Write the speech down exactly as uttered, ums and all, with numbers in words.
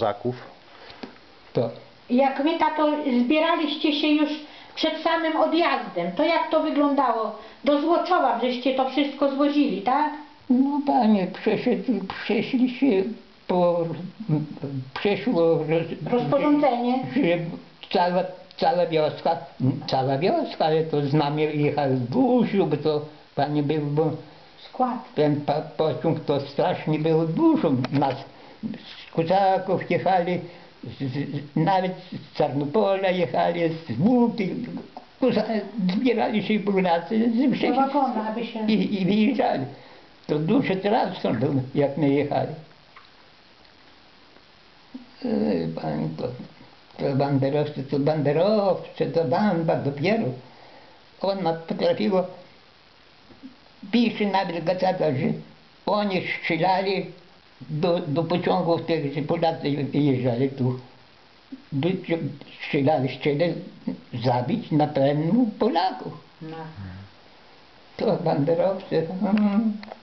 kozaków. To Jak wy, tato, zbieraliście się już przed samym odjazdem, to jak to wyglądało? Do Złoczowa żeście to wszystko zwozili, tak? no panie, przeszedł, przeszli się po, przeszło roz, Rozporządzenie. że, że cała, cała wioska, cała wioska, ale to z nami jechał z buszu, bo to panie był, bo Skład. ten po, pociąg to strasznie było dużo nas, z Kozaków jechali, z, z, nawet z Czarnopola jechali, z Buty, Koza, zbierali się Polacy ze Do wszystkich wagonu, aby się... i, i wyjeżdżali. To duży transport był, jak my jechali. Ej, pani, to, to banderowcy, to banderowcy, to banda dopiero. Ona potrafiła, pisze nawet gazeta, że oni strzelali do, do pociągów tych, że Polacy wyjeżdżali tu. Do, strzelali, chcieli zabić na pewno Polaków. No. To banderowcy. Mm.